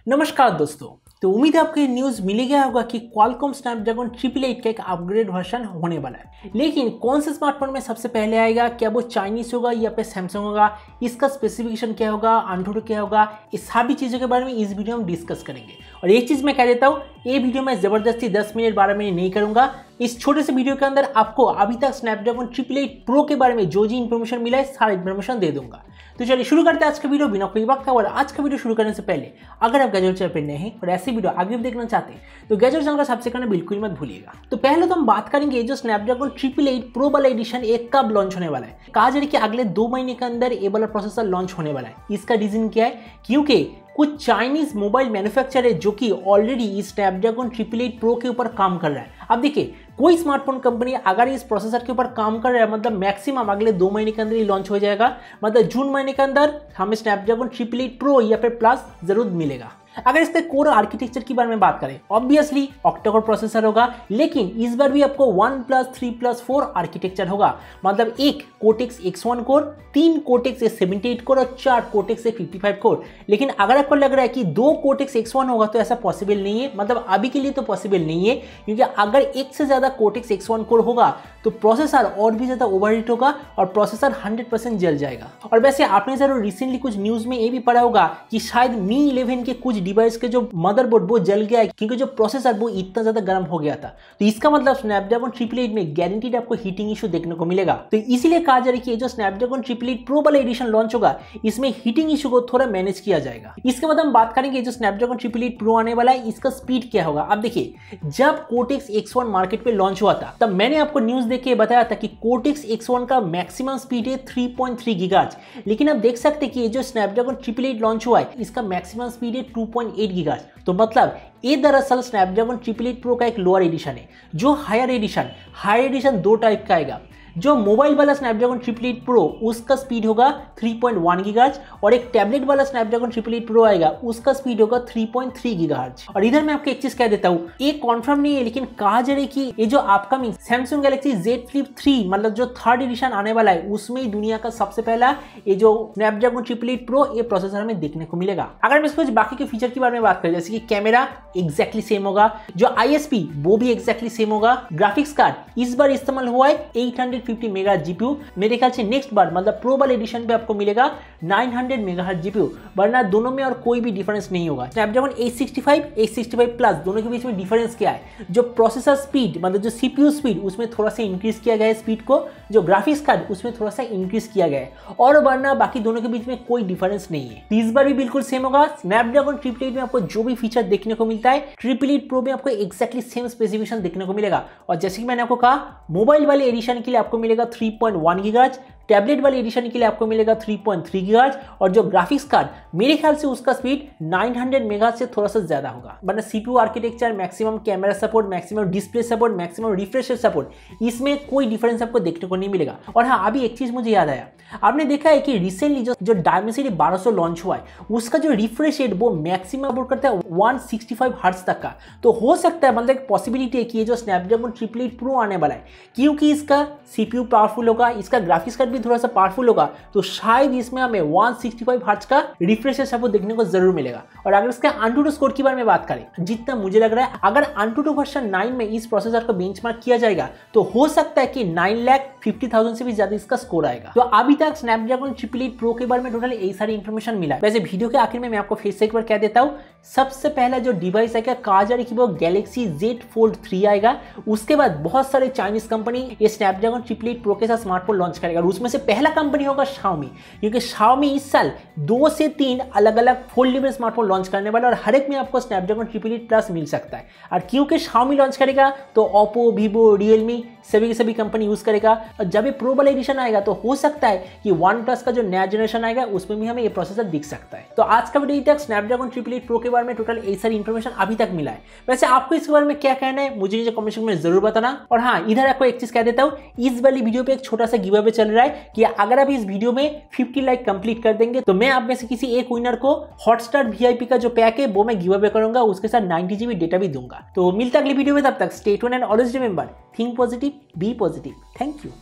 नमस्कार दोस्तों। तो उम्मीद है आपको ये न्यूज़ मिल गया होगा कि क्वालकॉम स्नैपड्रैगन 888 का एक अपग्रेड वर्जन होने वाला है। लेकिन कौन से स्मार्टफोन में सबसे पहले आएगा, क्या वो चाइनीज होगा या फिर सैमसंग होगा, इसका स्पेसिफिकेशन क्या होगा, AnTuTu क्या होगा, इस सभी चीज़ों के बारे में इस वीडियो में डिस्कस करेंगे। और एक चीज़ मैं कह देता हूँ, ये वीडियो मैं ज़बरदस्ती 10 मिनट 12 मिनट नहीं करूँगा। इस छोटे से वीडियो के अंदर आपको अभी तक स्नैपड्रैगन 888 प्रो के बारे में जो इन्फॉर्मेशन मिला है सारा इन्फॉर्मेशन दे दूंगा। तो चलिए शुरू करते हैं आज का वीडियो बिना कोई वक्त का। और आज का वीडियो शुरू करने से पहले अगर आप गैजेट चैनल पर नए हैं और ऐसी वीडियो आगे भी देखना चाहते हैं तो गैजेट चैनल का सब्सक्राइब करना बिल्कुल मत भूलिएगा। तो पहले तो हम बात करेंगे जो स्नैपड्रैगन 888 प्रो वाला एडिशन एक कब लॉन्च होने वाला है। कहा जा रहा है कि अगले 2 महीने के अंदर ये वाला प्रोसेसर लॉन्च होने वाला है। इसका रीजन क्या है, क्योंकि कुछ चाइनीज मोबाइल मैन्युफैक्चरर है जो कि ऑलरेडी इस स्नैपड्रैगन 888 प्रो के ऊपर काम कर रहा है। अब देखिए, कोई स्मार्टफोन कंपनी अगर इस प्रोसेसर के ऊपर काम कर रहा है, मतलब मैक्सिमम अगले 2 महीने के अंदर ही लॉन्च हो जाएगा। मतलब जून महीने के अंदर हमें स्नैपड्रैगन 888 प्रो या फिर प्लस जरूर मिलेगा। अगर इसके कोर आर्किटेक्चर की बारे में बात करें, ऑब्वियसली ऑक्टा-कोर प्रोसेसर होगा, लेकिन इस बार भी आपको 1+3+4 आर्किटेक्चर होगा। मतलब एक cortex X1 core, 3 cortex A78 core और 4 कोर्टेक्स A55 कोर। लेकिन अगर आपको लग रहा है कि 2 कोर्टेक्स X1 होगा तो ऐसा पॉसिबल नहीं है। मतलब अभी के लिए तो पॉसिबल नहीं है, क्योंकि अगर एक से ज्यादा कोर्टेक्स X1 कोर होगा तो प्रोसेसर और भी ज्यादा ओवरहीट होगा और प्रोसेसर 100% जल जाएगा। और वैसे आपने जरूर रिसेंटली कुछ न्यूज में ये भी पढ़ा होगा कि शायद Mi 11 के कुछ डिवाइस के जो मदरबोर्ड वो जल गया है, क्योंकि जो प्रोसेसर वो इतना ज्यादा गर्म हो गया था। तो इसका मतलब स्नैपड्रैगन 888 में गारंटीड आपको हीटिंग इशू देखने को मिलेगा। तो इसीलिए कहा जा रहा है कि जो स्नैपड्रैगन 888 प्रो वाला एडिशन लॉन्च होगा, इसमें हीटिंग इशू को थोड़ा मैनेज किया जाएगा। इसके बाद हम बात करेंगे जो स्नैपड्रैगन 888 प्रो आने वाला है, इसका स्पीड क्या होगा। अब देखिए, जब कोर्टेक्स X1 मार्केट पे लॉन्च हुआ था तब मैंने आपको न्यूज देख के बताया था कि कोर्टेक्स X1 का मैक्सिमम स्पीड है 3.3 गीगाहर्ट्ज। लेकिन अब देख सकते हैं कि ये जो स्नैपड्रैगन 888 लॉन्च हुआ है, इसका मैक्सिमम स्पीड है 2.8 गीगाहर्ट्ज। तो मतलब ये दरअसल स्नैपड्रैगन 888 प्रो का एक लोअर एडिशन है। जो हायर एडिशन 2 टाइप का आएगा। जो मोबाइल वाला स्नैपड्रैगन 888 प्रो उसका स्पीड होगा 3.1 गीगाहर्ट्ज, और एक टैबलेट वाला स्नैपड्रैगन 888 प्रो आएगा, उसका स्पीड होगा 3.3 गीगाहर्ट्ज। और इधर मैं आपको एक चीज कह देता हूँ, ये कॉन्फर्म नहीं है, लेकिन कहा जा रहा है कि ये जो upcoming Samsung Galaxy Z Flip 3 मतलब जो 3rd एडिशन आने वाला है, उसमें ही दुनिया का सबसे पहला ये जो स्नैपड्रैगन 888 प्रो ये प्रोसेसर हमें देखने को मिलेगा। अगर मैं इसको बाकी के फीचर के बारे में बात करें, जैसे कि कैमरा एक्जैक्टली सेम होगा, जो ISP वो भी एक्जैक्टली सेम होगा, ग्राफिक्स कार्ड इस बार इस्तेमाल हुआ है 850 मेगा GPU। मेरे ख्याल से नेक्स्ट बार मतलब प्रो वाले एडिशन पे आपको मिलेगा 900 मेगाहर्ट्ज GPU, वरना दोनों में और कोई भी डिफरेंस नहीं होगा। स्नैपड्रैगन 865 प्लस दोनों के बीच में डिफरेंस क्या है, जो प्रोसेसर स्पीड मतलब जो CPU स्पीड उसमें थोड़ा सा इंक्रीज किया गया है स्पीड को, जो ग्राफिक्स कार्ड उसमें थोड़ा सा इंक्रीज किया गया है, और वरना बाकी दोनों के बीच में कोई डिफरेंस नहीं है। इस बार भी बिल्कुल सेम होगा। स्नैपड्रैगन 888 में आपको जो भी फीचर देखने को मिलता है, 888 प्रो में आपको एक्जैक्टली सेम स्पेसिफिकेशन देखने को मिलेगा। और जैसे कि मैंने आपको कहा, मोबाइल वाले एडिशन के लिए आपको मिलेगा 3.1 गीगाहर्ट्ज, टैबलेट वाले एडिशन के लिए आपको मिलेगा 3.3 गीगाहर्ट्ज, और जो ग्राफिक्स कार्ड मेरे ख्याल से उसका स्पीड 900 मेगाहर्ट्ज से थोड़ा सा ज्यादा होगा। वरना CPU architecture, maximum camera support, maximum display support, maximum refresh support, इसमें कोई डिफरेंस आपको देखने को नहीं मिलेगा। और हाँ, अभी एक चीज मुझे याद आया, आपने देखा है कि रिसेंटली जो डायमेंसिटी 1200 लॉन्च हुआ है, उसका जो रिफ्रेश रेट वो मैक्सिमम सपोर्ट करता है 165 हर्ट्ज तक का। तो हो सकता है, मतलब एक पॉसिबिलिटी है कि ये जो स्नैपड्रैगन 888 प्रो आने वाला है, क्योंकि इसका CPU पावरफुल होगा, इसका ग्राफिक्स कार्ड भी थोड़ा सा पावरफुल होगा, तो शायद इसमें हमें 165 हर्ट्ज का रिफ्रेश सपोर्ट देखने को जरूर मिलेगा। और अगर इसका AnTuTu स्कोर के बारे में बात करें, जितना मुझे लग रहा है, अगर AnTuTu वर्जन 9 में इस प्रोसेसर को बेंचमार्क किया जाएगा तो हो सकता है कि 9,50,000 से भी ज्यादा इसका स्कोर आएगा। तो अभी तक स्नैपड्रैगन 888 प्रो के बारे में टोटल यही सारी इंफॉर्मेशन मिला है। वैसे वीडियो के आखिर में मैं आपको फिर से एक बार कह देता हूँ, सबसे पहला जो डिवाइस आएगा, कहा जा रहा है कि वो गैलेक्सी Z Fold 3 आएगा। उसके बाद बहुत सारे चाइनीज कंपनी ये स्नैपड्रैगन 888 प्रो के साथ स्मार्टफोन लॉन्च करेगा, और उसमें से पहला कंपनी होगा Xiaomi, क्योंकि Xiaomi इस साल 2 से 3 अलग अलग फोल्डेबल स्मार्टफोन लॉन्च करने वाला है, और हर एक में आपको स्नैपड्रैगन 888 प्लस मिल सकता है। और क्योंकि Xiaomi लॉन्च करेगा तो Oppo, Vivo, Realme सभी के सभी कंपनी यूज करेगा। और जब ये प्रो वाला एडिशन आएगा तो हो सकता है कि OnePlus का जो नया जनरेशन आएगा उसमें भी हमें ये प्रोसेसर दिख सकता है। तो आज का वीडियो तक स्नैपड्रैगन 888 प्रो के बारे में टोटल यही सारी इंफॉर्मेशन अभी तक मिला है। वैसे आपको इसके बारे में क्या कहना है मुझे नीचे कमेंट सेक्शन में जरूर बताना। और हाँ, इधर आपको एक चीज कह देता हूँ, इस वाली वीडियो पे एक छोटा सा गिव अवे चल रहा है कि अगर आप इस वीडियो में 50 लाइक कंप्लीट कर देंगे तो मैं आप में से किसी एक विनर को हॉटस्टार VIP का जो पैक है वो मैं गिव अवे करूंगा, उसके साथ 90 GB डेटा भी दूंगा। तो मिलता अगली वीडियो में, तब तक stay tuned and always remember, think positive, be positive. Thank you.